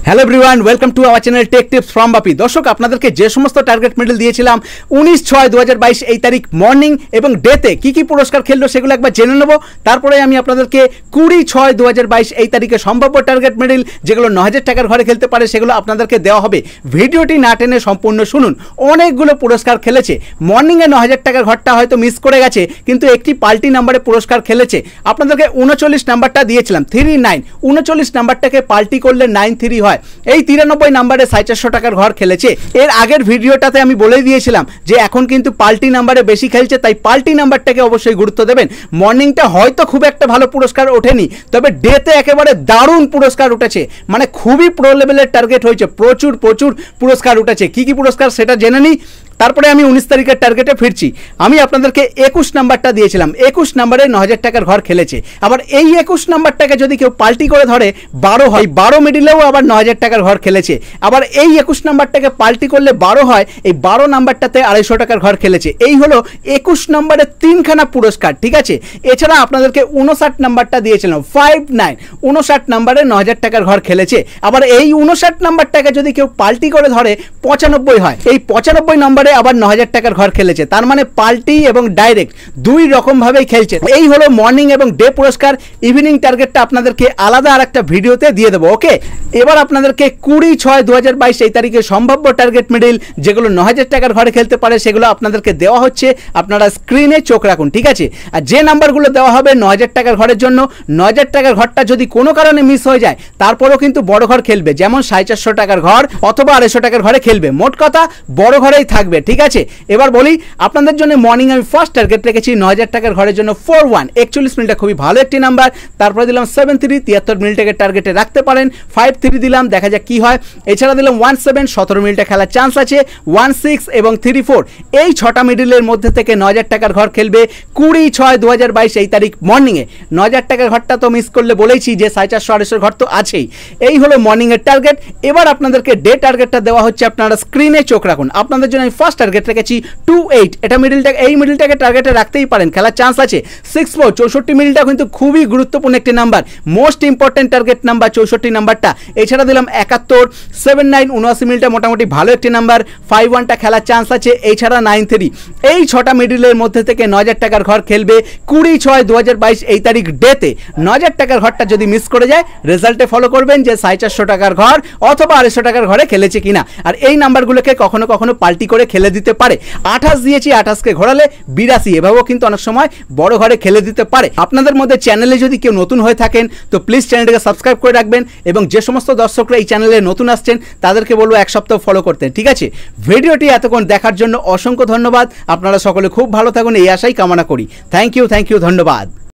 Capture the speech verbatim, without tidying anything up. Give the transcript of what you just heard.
Hello everyone, welcome to our channel tech tips from Bapi. দর্শক, আপনাদেরকে যে সমস্ত টার্গেট মেডেল দিয়েছিলাম উনিশ ছয় দু হাজার বাইশ এই তারিখ মর্নিং এবং ডেতে কী কী পুরস্কার খেললো সেগুলো একবার জেনে নেব। তারপরে আমি আপনাদেরকে কুড়ি ছয় দু হাজার বাইশ এই তারিখে সম্ভাব্য টার্গেট মেডেল যেগুলো ন হাজার টাকার ঘরে খেলতে পারে সেগুলো আপনাদেরকে দেওয়া হবে। ভিডিওটি না টেনে সম্পূর্ণ শুনুন। অনেকগুলো পুরস্কার খেলেছে। মর্নিংয়ে ন হাজার টাকার ঘরটা হয়তো মিস করে গেছে, কিন্তু একটি পাল্টি নাম্বারে পুরস্কার খেলেছে। আপনাদেরকে উনচল্লিশ নাম্বারটা দিয়েছিলাম থ্রি নাইন, উনচল্লিশ নাম্বারটাকে পাল্টি করলে নাইন থ্রি হয়। এই তিরানব্বই নাম্বারে সাড়ে চারশো টাকার ঘর খেলেছে। এর আগের ভিডিওটাতে আমি বলে দিয়েছিলাম যে এখন কিন্তু পাল্টি নাম্বারে বেশি খেলছে, তাই পাল্টি নাম্বারটাকে অবশ্যই গুরুত্ব দেবেন। মর্নিংটা হয়তো খুব একটা ভালো পুরস্কার ওঠেনি, তবে ডেতে একেবারে দারুণ পুরস্কার উঠেছে। মানে খুবই প্রো লেভেলের টার্গেট হয়েছে, প্রচুর প্রচুর পুরস্কার উঠেছে। কি কি পুরস্কার সেটা জেনে নিই, তারপরে আমি উনিশ তারিখের টার্গেটে ফিরছি। আমি আপনাদেরকে একুশ নাম্বারটা দিয়েছিলাম, একুশ নাম্বারে ন হাজার টাকার ঘর খেলেছে। আবার এই একুশ নাম্বারটাকে যদি কেউ পাল্টি করে ধরে বারো হয়, বারো মিডিলেও আবার ন হাজার টাকার ঘর খেলেছে। আবার এই একুশ নাম্বারটাকে পাল্টি করলে বারো হয়, এই বারো নাম্বারটাতে আড়াইশো টাকার ঘর খেলেছে। এই হলো একুশ নাম্বারের তিনখানা পুরস্কার, ঠিক আছে। এছাড়া আপনাদেরকে উনষাট নাম্বারটা দিয়েছিলাম ফাইভ নাইন, উনষাট নাম্বারে ন হাজার টাকার ঘর খেলেছে। আবার এই উনষাট নাম্বারটাকে যদি কেউ পাল্টি করে ধরে পঁচানব্বই হয়, এই পঁচানব্বই নাম্বার আবার ন হাজার টাকার ঘর খেলেছে। তার মানে পাল্টি এবং ডাইরেক্ট দুই রকম ভাবেই খেলছে। এই হলো মর্নিং এবং ডে পুরস্কার। ইভিনিং টার্গেটটা আপনাদেরকে আলাদা আর একটা ভিডিওতে দিয়ে দেবো, ওকে। এবার আপনাদেরকে কুড়ি ছয় দু হাজার বাইশ এই তারিখে সম্ভাব্য টার্গেট মেডেল যেগুলো ন হাজার টাকার ঘরে খেলতে পারে সেগুলো আপনাদেরকে দেওয়া হচ্ছে। আপনারা স্ক্রিনে চোখ রাখুন, ঠিক আছে। আর যে নাম্বারগুলো দেওয়া হবে ন হাজার টাকার ঘরের জন্য, ন হাজার টাকার ঘরটা যদি কোনো কারণে মিস হয়ে যায় তারপরেও কিন্তু বড় ঘর খেলবে, যেমন সাড়ে চারশো টাকার ঘর অথবা আড়াইশো টাকার ঘরে খেলবে। মোট কথা বড় ঘরেই থাকবে, ঠিক আছে। এবার বলি আপনাদের জন্য মর্নিং আমি ফার্স্ট টার্গেট রেখেছি ন হাজার টাকার ঘরের জন্য ফোর ওয়ান, একচল্লিশ মিনিটটা খুবই ভালো একটি নাম্বার। তারপরে দিলাম সেভেন থ্রি, তিয়াত্তর মিনিটটাকে টার্গেটে রাখতে পারেন। ফাইভ থ্রি দিলাম, দেখা যাক কি হয়। এছাড়া দিলাম ওয়ান সেভেন, সতেরো মিনিটে খেলার চান্স আছে। ওয়ান সিক্স এবং থ্রি ফোর, এই ছটা মিডিলের মধ্যে থেকে ন হাজার টাকার ঘর খেলবে কুড়ি ছয় দু হাজার বাইশ এই তারিখ মর্নিংয়ে। ন হাজার টাকার ঘরটা তো মিস করলে বলেছি যে সাড়ে চারশো আড়াইশোর ঘর তো আছেই। এই হলো মর্নিংয়ের টার্গেট। এবার আপনাদেরকে ডে টার্গেটটা দেওয়া হচ্ছে, আপনারা স্ক্রিনে চোখ রাখুন। আপনাদের জন্য আমি ফার্স্ট টার্গেট রেখেছি টু এইট, এটা মিডিলটাকে এই মিডিলটাকে টার্গেটে রাখতেই পারেন, খেলার চান্স আছে। সিক্স ফোর, চৌষট্টি মিডিলটা কিন্তু খুবই গুরুত্বপূর্ণ একটি number, most important target number চৌষট্টি নাম্বারটা। এছাড়া দিলাম একাত্তর, সেভেন নাইন, উনআশি মিনিটটা মোটামুটি ভালো একটি নাম্বার। ফাইভ ওয়ানটা খেলার চান্স আছে। এছাড়া নাইন থ্রি, এই ছটা মিডিলের মধ্যে থেকে ন হাজার টাকার ঘর খেলবে কুড়ি ছয় দু হাজার বাইশ এই তারিখ ডেতে। ন হাজার টাকার ঘরটা যদি মিস করে যায় রেজাল্টে ফলো করবেন যে সাড়ে চারশো টাকার ঘর অথবা আড়াইশো টাকার ঘরে খেলেছে কিনা। আর এই নাম্বারগুলোকে কখনো কখনো পাল্টি করে খেলে দিতে পারে। আঠাশ দিয়েছি, আঠাশকে ঘোরালে বিরাশি, এভাবেও কিন্তু অনেক সময় বড় ঘরে খেলে দিতে পারে। আপনাদের মধ্যে চ্যানেলে যদি কেউ নতুন হয়ে থাকেন তো প্লিজ চ্যানেলটাকে সাবস্ক্রাইব করে রাখবেন, এবং যে সমস্ত দর্শকরা এই চ্যানেলে নতুন আসছেন তাদেরকে বলবো এক সপ্তাহ ফলো করতে, ঠিক আছে। ভিডিওটি এতক্ষণ দেখার জন্য অসংখ্য ধন্যবাদ। আপনারা সকলে খুব ভালো থাকুন এই আশাই কামনা করি। থ্যাংক ইউ, থ্যাংক ইউ, ধন্যবাদ।